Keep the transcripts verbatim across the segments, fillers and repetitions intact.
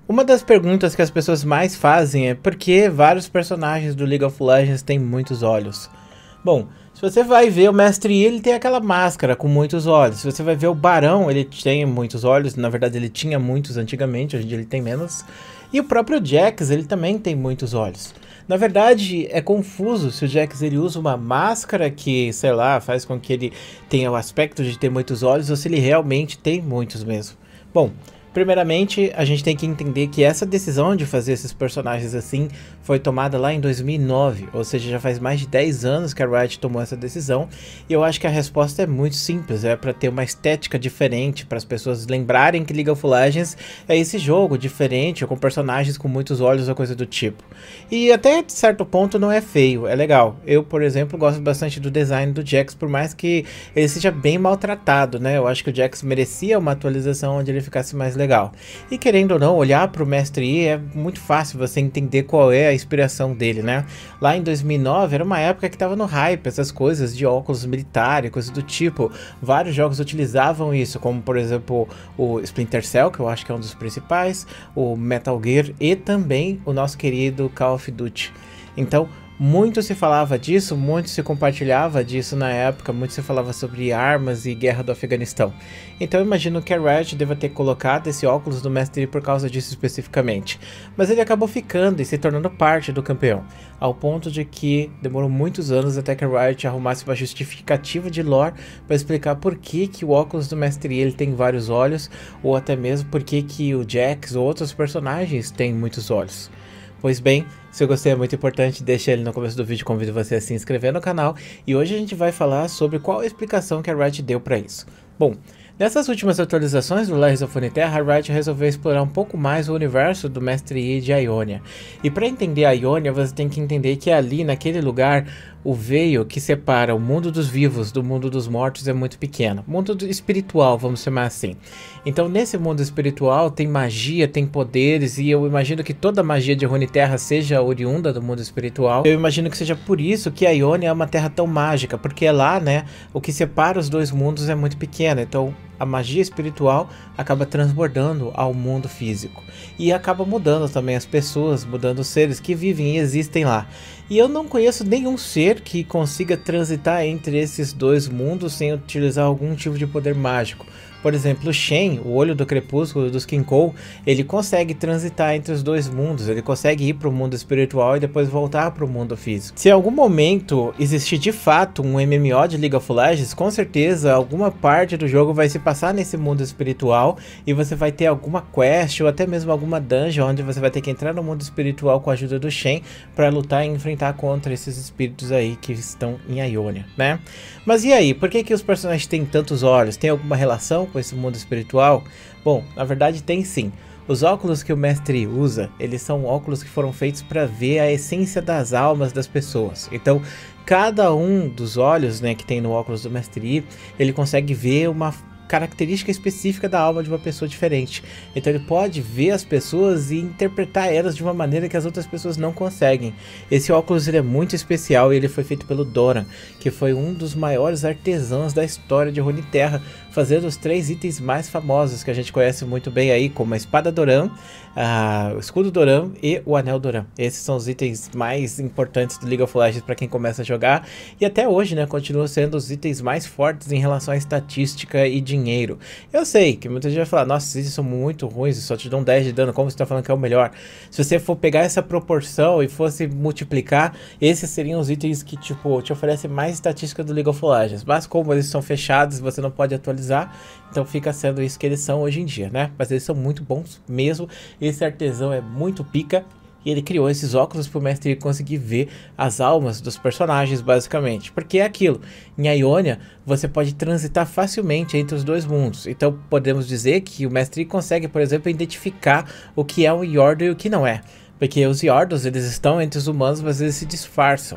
Uma das perguntas que as pessoas mais fazem é por que vários personagens do League of Legends têm muitos olhos? Bom, se você vai ver o Mestre Yi, ele tem aquela máscara com muitos olhos. Se você vai ver o Barão, ele tem muitos olhos. Na verdade, ele tinha muitos antigamente, hoje em dia ele tem menos. E o próprio Jax, ele também tem muitos olhos. Na verdade, é confuso se o Jax ele usa uma máscara que, sei lá, faz com que ele tenha o aspecto de ter muitos olhos ou se ele realmente tem muitos mesmo. Bom, primeiramente, a gente tem que entender que essa decisão de fazer esses personagens assim foi tomada lá em dois mil e nove, ou seja, já faz mais de dez anos que a Riot tomou essa decisão, e eu acho que a resposta é muito simples, é para ter uma estética diferente, para as pessoas lembrarem que League of Legends é esse jogo diferente, com personagens com muitos olhos ou coisa do tipo. E até de certo ponto não é feio, é legal. Eu, por exemplo, gosto bastante do design do Jax, por mais que ele seja bem maltratado, né? Eu acho que o Jax merecia uma atualização onde ele ficasse mais legal. E querendo ou não, olhar para o Mestre Yi é muito fácil você entender qual é a inspiração dele, né? Lá em dois mil e nove era uma época que estava no hype, essas coisas de óculos militares, coisas do tipo. Vários jogos utilizavam isso, como por exemplo o Splinter Cell, que eu acho que é um dos principais, o Metal Gear e também o nosso querido Call of Duty. Então, muito se falava disso, muito se compartilhava disso na época, muito se falava sobre armas e guerra do Afeganistão. Então eu imagino que a Riot deva ter colocado esse óculos do Mestre Yi por causa disso especificamente. Mas ele acabou ficando e se tornando parte do campeão, ao ponto de que demorou muitos anos até que a Riot arrumasse uma justificativa de lore para explicar por que, que o óculos do Mestre Yi ele tem vários olhos, ou até mesmo por que, que o Jax ou outros personagens têm muitos olhos. Pois bem, se eu gostei é muito importante, deixa ele no começo do vídeo, convido você a se inscrever no canal, e hoje a gente vai falar sobre qual a explicação que a Riot deu para isso. Bom, nessas últimas atualizações do Legends of Runeterra, a Riot resolveu explorar um pouco mais o universo do Mestre Yi de Ionia. E para entender a Ionia, você tem que entender que ali, naquele lugar, o veio que separa o mundo dos vivos do mundo dos mortos é muito pequeno. Mundo espiritual, vamos chamar assim. Então, nesse mundo espiritual tem magia, tem poderes, e eu imagino que toda a magia de Runeterra seja oriunda do mundo espiritual. Eu imagino que seja por isso que a Ionia é uma terra tão mágica, porque lá, né, o que separa os dois mundos é muito pequeno. Então, a magia espiritual acaba transbordando ao mundo físico. E acaba mudando também as pessoas, mudando os seres que vivem e existem lá. E eu não conheço nenhum ser que consiga transitar entre esses dois mundos sem utilizar algum tipo de poder mágico. Por exemplo, o Shen, o olho do crepúsculo dos Kinkou, ele consegue transitar entre os dois mundos, ele consegue ir para o mundo espiritual e depois voltar para o mundo físico. Se em algum momento existir de fato um M M O de League of Legends, com certeza alguma parte do jogo vai se passar nesse mundo espiritual e você vai ter alguma quest ou até mesmo alguma dungeon onde você vai ter que entrar no mundo espiritual com a ajuda do Shen para lutar e enfrentar contra esses espíritos aí que estão em Ionia, né? Mas e aí, por que que os personagens têm tantos olhos? Tem alguma relação com esse mundo espiritual? Bom, na verdade tem sim. Os óculos que o Mestre usa, eles são óculos que foram feitos para ver a essência das almas das pessoas. Então, cada um dos olhos, né, que tem no óculos do Mestre Yi, ele consegue ver uma característica específica da alma de uma pessoa diferente. Então ele pode ver as pessoas e interpretar elas de uma maneira que as outras pessoas não conseguem. Esse óculos ele é muito especial e ele foi feito pelo Doran, que foi um dos maiores artesãos da história de Runeterra, fazendo os três itens mais famosos que a gente conhece muito bem aí, como a espada Doran, a, o escudo Doran e o anel Doran. Esses são os itens mais importantes do League of Legends para quem começa a jogar, e até hoje, né, continuam sendo os itens mais fortes em relação à estatística e dinheiro. Dinheiro. Eu sei que muita gente vai falar, nossa, esses são muito ruins, só te dão dez de dano, como você está falando que é o melhor? Se você for pegar essa proporção e fosse multiplicar, esses seriam os itens que, tipo, te oferecem mais estatística do League of Legends, mas como eles são fechados, você não pode atualizar, então fica sendo isso que eles são hoje em dia, né? Mas eles são muito bons mesmo, esse artesão é muito pica. E ele criou esses óculos para o Mestre Yi conseguir ver as almas dos personagens, basicamente. Porque é aquilo, em Ionia você pode transitar facilmente entre os dois mundos. Então podemos dizer que o Mestre Yi consegue, por exemplo, identificar o que é um Yordle e o que não é. Porque os Yordles, eles estão entre os humanos, mas eles se disfarçam.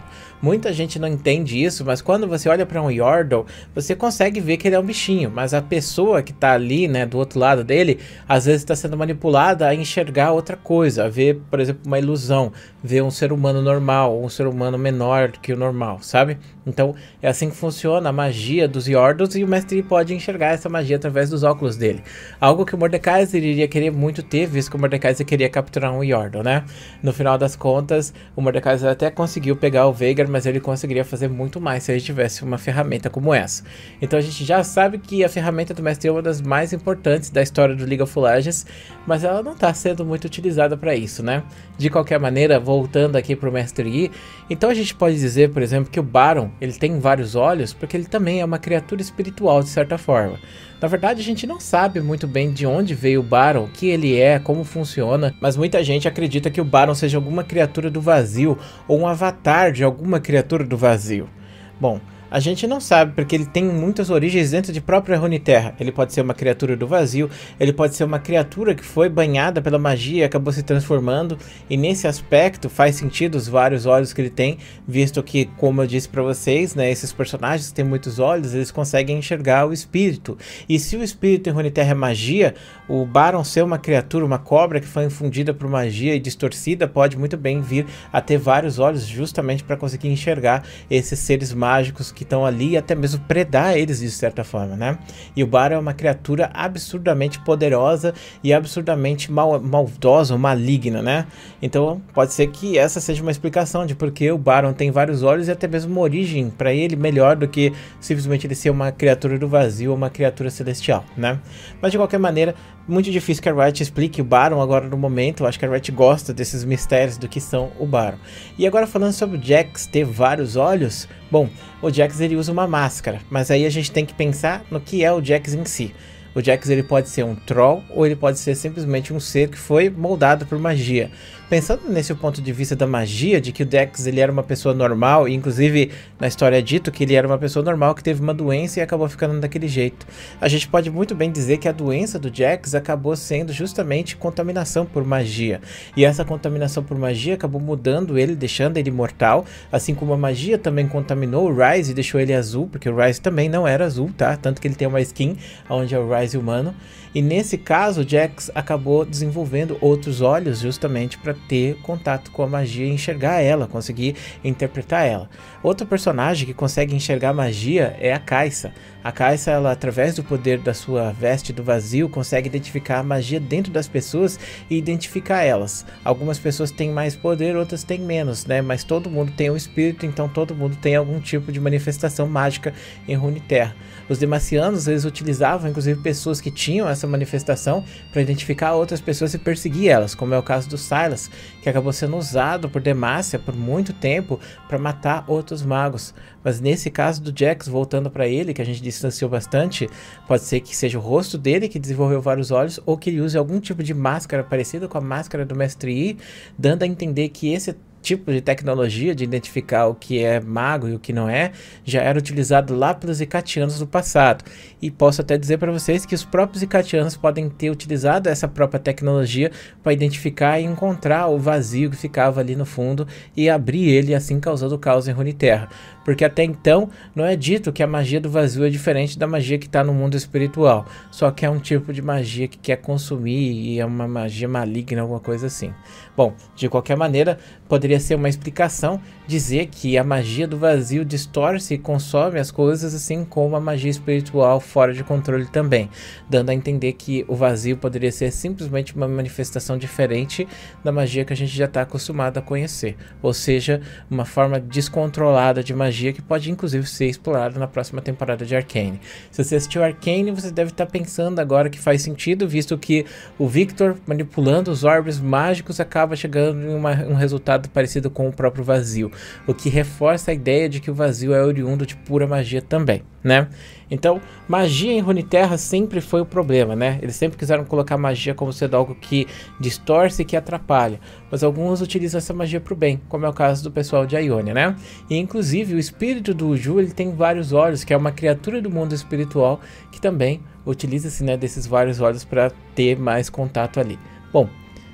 Muita gente não entende isso, mas quando você olha para um Yordle, você consegue ver que ele é um bichinho, mas a pessoa que tá ali, né, do outro lado dele, às vezes está sendo manipulada a enxergar outra coisa, a ver, por exemplo, uma ilusão, ver um ser humano normal, um ser humano menor que o normal, sabe? Então é assim que funciona a magia dos Yordles, e o Mestre Yi pode enxergar essa magia através dos óculos dele. Algo que o Mordekaiser iria querer muito ter, visto que o Mordekaiser queria capturar um Yordle, né? No final das contas, o Mordekaiser até conseguiu pegar o Veigar, mas ele conseguiria fazer muito mais se ele tivesse uma ferramenta como essa. Então a gente já sabe que a ferramenta do Mestre Yi é uma das mais importantes da história do League of Legends, mas ela não está sendo muito utilizada para isso, né? De qualquer maneira, voltando aqui para o Mestre Yi, então a gente pode dizer, por exemplo, que o Baron ele tem vários olhos porque ele também é uma criatura espiritual de certa forma. Na verdade, a gente não sabe muito bem de onde veio o Baron, o que ele é, como funciona, mas muita gente acredita que o Baron seja alguma criatura do vazio ou um avatar de alguma criatura do vazio. Bom, a gente não sabe, porque ele tem muitas origens dentro de própria Runeterra. Ele pode ser uma criatura do vazio, ele pode ser uma criatura que foi banhada pela magia e acabou se transformando, e nesse aspecto faz sentido os vários olhos que ele tem, visto que, como eu disse para vocês, né, esses personagens que têm muitos olhos, eles conseguem enxergar o espírito. E se o espírito em Runeterra é magia, o Baron ser uma criatura, uma cobra que foi infundida por magia e distorcida, pode muito bem vir a ter vários olhos, justamente para conseguir enxergar esses seres mágicos que estão ali e até mesmo predar eles de certa forma, né? E o Baron é uma criatura absurdamente poderosa e absurdamente mal, maldosa ou maligna, né? Então pode ser que essa seja uma explicação de por que o Baron tem vários olhos e até mesmo uma origem para ele melhor do que simplesmente ele ser uma criatura do vazio ou uma criatura celestial, né? Mas de qualquer maneira, muito difícil que a Riot explique o Baron agora no momento. Eu acho que a Riot gosta desses mistérios do que são o Baron. E agora falando sobre o Jax ter vários olhos, bom, o Jax ele usa uma máscara, mas aí a gente tem que pensar no que é o Jax em si. O Jax ele pode ser um troll ou ele pode ser simplesmente um ser que foi moldado por magia. Pensando nesse ponto de vista da magia, de que o Jax ele era uma pessoa normal, e inclusive na história é dito que ele era uma pessoa normal que teve uma doença e acabou ficando daquele jeito. A gente pode muito bem dizer que a doença do Jax acabou sendo justamente contaminação por magia. E essa contaminação por magia acabou mudando ele, deixando ele mortal, assim como a magia também contaminou o Ryze e deixou ele azul, porque o Ryze também não era azul, tá? Tanto que ele tem uma skin onde é o Ryze humano. E nesse caso, o Jax acabou desenvolvendo outros olhos justamente para ter contato com a magia e enxergar ela, conseguir interpretar ela. Outro personagem que consegue enxergar magia é a Kai'Sa. A Kai'Sa, ela, através do poder da sua veste do vazio, consegue identificar a magia dentro das pessoas e identificar elas. Algumas pessoas têm mais poder, outras têm menos, né? Mas todo mundo tem um espírito, então todo mundo tem algum tipo de manifestação mágica em Runeterra. Os Demacianos, eles utilizavam inclusive pessoas que tinham essa manifestação para identificar outras pessoas e perseguir elas, como é o caso do Sylas, que acabou sendo usado por Demacia por muito tempo para matar outros magos. Mas nesse caso do Jax, voltando para ele, que a gente distanciou bastante, pode ser que seja o rosto dele que desenvolveu vários olhos, ou que ele use algum tipo de máscara parecida com a máscara do Mestre Yi, dando a entender que esse tipo de tecnologia de identificar o que é mago e o que não é, já era utilizado lá pelos Icatianos do passado. E posso até dizer para vocês que os próprios Icatianos podem ter utilizado essa própria tecnologia para identificar e encontrar o vazio que ficava ali no fundo e abrir ele, assim causando caos em Runeterra. Porque até então não é dito que a magia do vazio é diferente da magia que está no mundo espiritual, só que é um tipo de magia que quer consumir e é uma magia maligna, alguma coisa assim. Bom, de qualquer maneira, poderia ser uma explicação dizer que a magia do vazio distorce e consome as coisas, assim como a magia espiritual fora de controle também, dando a entender que o vazio poderia ser simplesmente uma manifestação diferente da magia que a gente já está acostumado a conhecer, ou seja, uma forma descontrolada de magia que pode inclusive ser explorada na próxima temporada de Arcane. Se você assistiu Arcane, você deve estar pensando agora que faz sentido, visto que o Victor manipulando os orbes mágicos acaba chegando em uma, um resultado parecido com o próprio vazio, o que reforça a ideia de que o vazio é oriundo de pura magia também, né? Então, magia em Runeterra sempre foi o problema, né? Eles sempre quiseram colocar magia como sendo algo que distorce e que atrapalha, mas alguns utilizam essa magia para o bem, como é o caso do pessoal de Ionia, né? E inclusive o espírito do Uju, ele tem vários olhos, que é uma criatura do mundo espiritual que também utiliza-se, né, desses vários olhos para ter mais contato ali. Bom,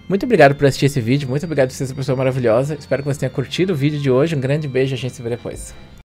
Muito obrigado por assistir esse vídeo, muito obrigado por ser essa pessoa maravilhosa. Espero que você tenha curtido o vídeo de hoje. Um grande beijo, a gente se vê depois.